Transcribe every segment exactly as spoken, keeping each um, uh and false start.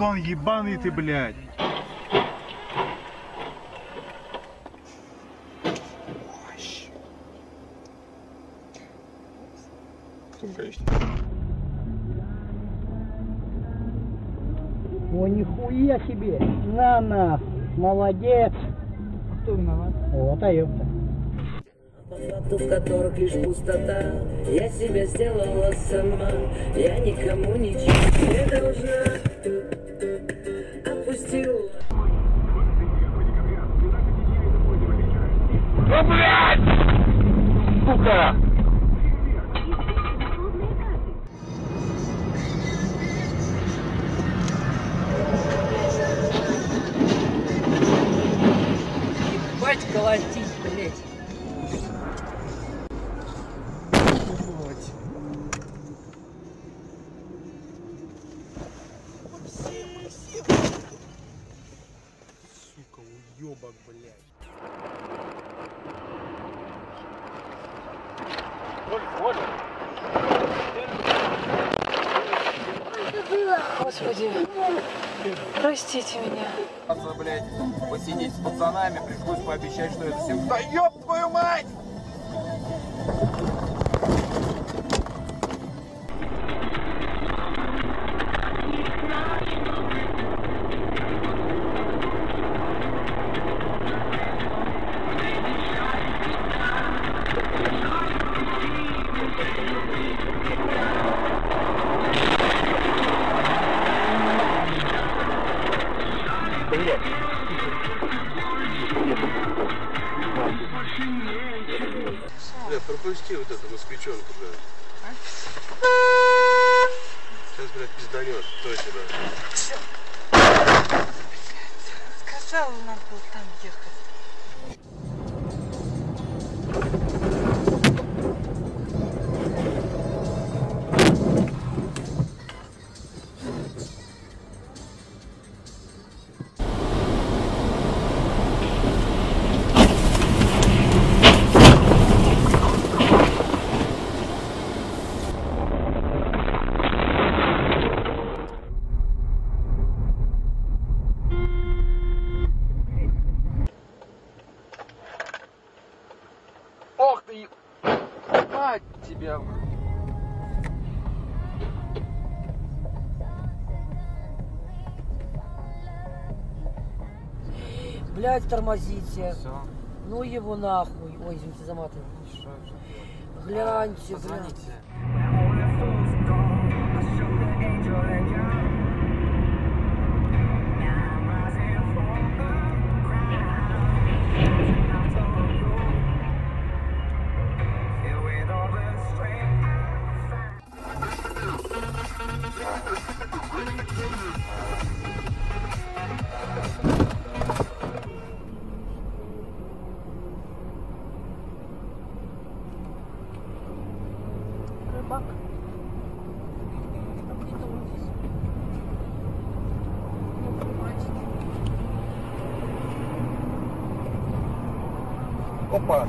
Гандон ебаный ты, блядь. О, нихуя себе! На нахуй! Молодец! Кто виноват? Вот, а ёпта. По факту, в которых лишь пустота, я себя сделала сама, я никому ничего не должна. Опустила. О, блядь! Сука! Ебать колотить, блядь. Сука, уёбок, блядь. Господи, простите меня. Блять, посидеть с пацанами, пришлось пообещать, что это всем. Да ёб твою мать! Бля, пропусти вот эту москвичонку, блядь. А? Сейчас, блядь, пизданешь, точно, да. Сказала, надо было там ехать. Ох ты! Мать тебя! Блядь, тормозите. Все. Ну его нахуй. Ой, извините, заматываю. Гляньте, блядь. Позвоните. Рыбак. Опа!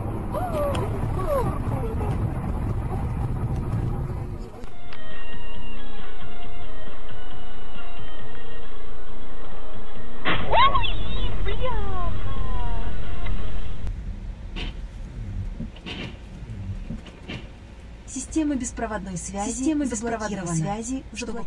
Система беспроводной связи, Система беспроводной связи, чтобы...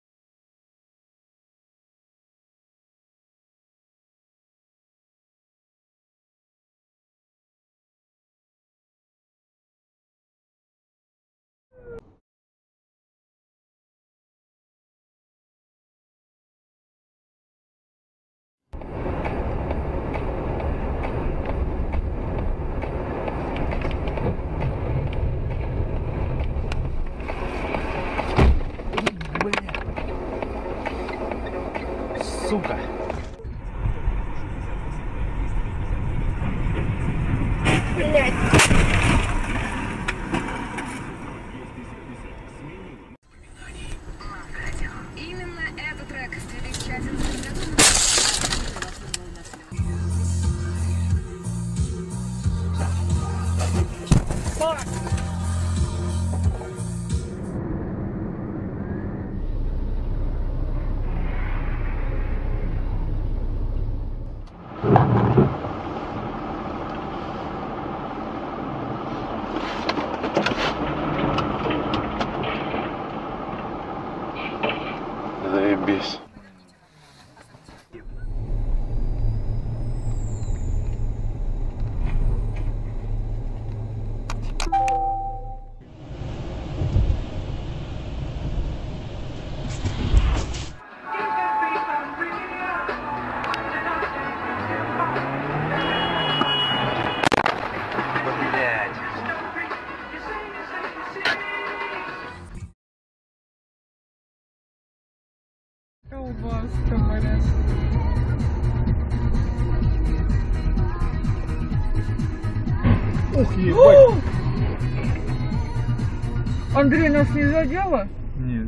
Сука. Именно этот трек в две тысячи одиннадцатом году. Ебать. Андрей, нас не задело? Нет.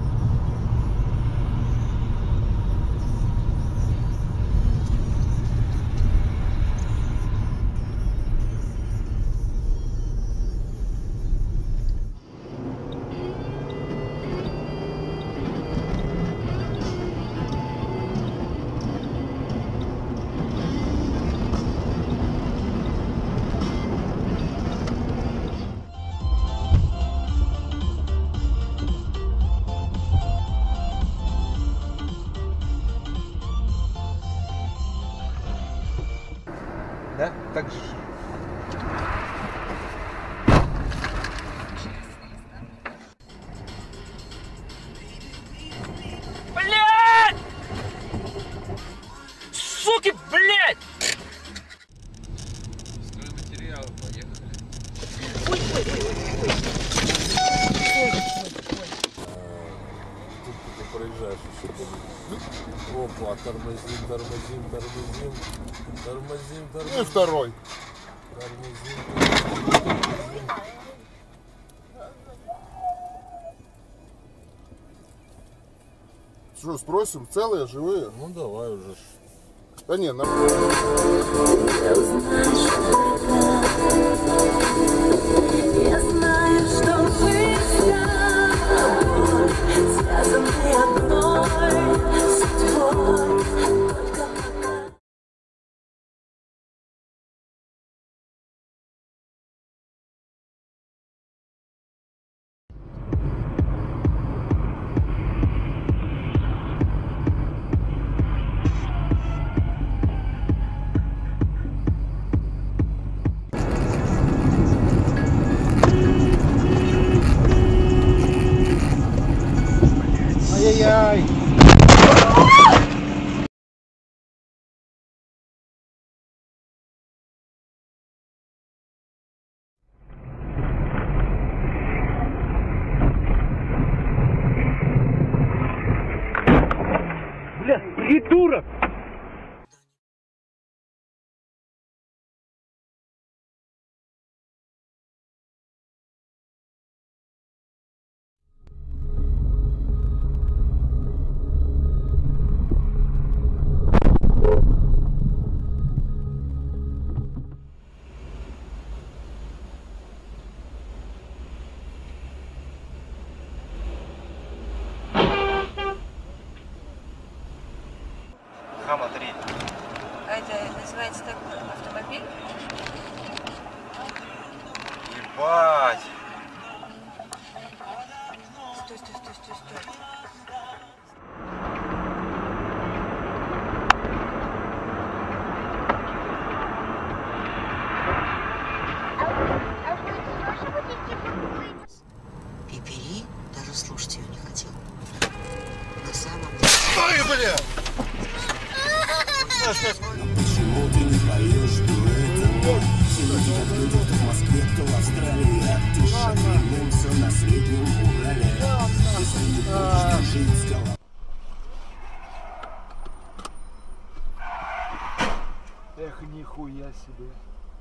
Да? Так же. Блядь! Суки, блядь! Стройматериалы, поехали. Ой, ой, ой, ой, ой. Тут ты проезжаешь еще. Опа, тормозим, тормозим, тормозим. Тормозим, тормозим. И второй. Тормозим, тормозим. Что, спросим, целые, живые? Ну давай уже. Да не, на... Я знаю, что мы связаны одной судьбой. Только пока. Ай-яй-яй. Бля, придурок! Хама три. А это называется так автомобиль? Ебать. Стой, стой, стой, стой, стой. Пипери даже слушать ее не хотел. На самом Ой, бля! Почему ты не поешь дуэт? Сидите как люди, кто в Москве, кто в Австралии. А ты шагренным, все на среднем Урале. Если не хочешь жить, сделай. Эх, нихуя себе.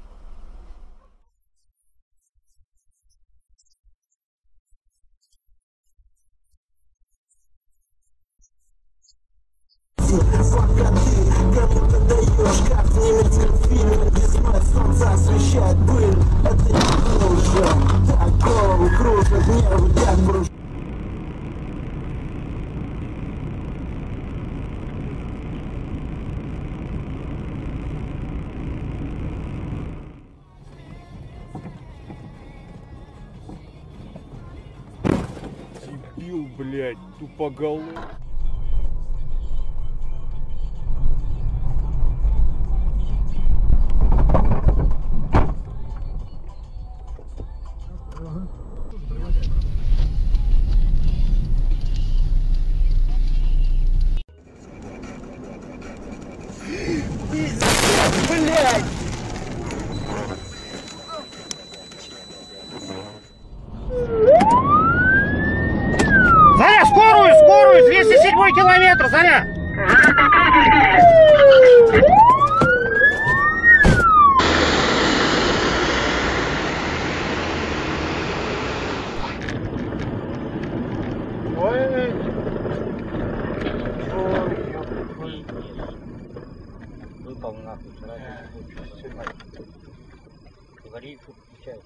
Пока ты кому-то даешь, как в немецком фильме. Весной солнце освещает пыль. Это не кружим, такого кружат нервы, как бруш. Дебил, блядь, тупоголовый. Блядь! Заря, скорую, скорую! двести седьмой километр, Заря! Поехал нахуй, сразу. Говори, что включай.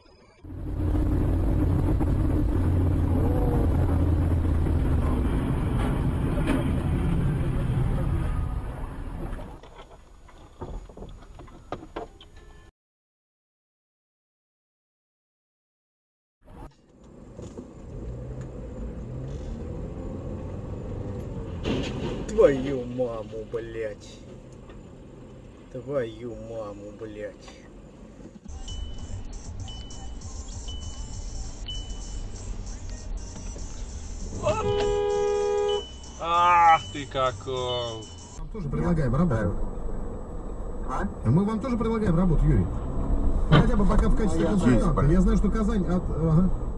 Твою маму, блядь. Твою маму, блядь. Ах ты каков! Тоже предлагаем работу. А? Мы вам тоже предлагаем работу, Юрий. Хотя бы пока в качестве консультанта. Я знаю, что Казань от... Ага.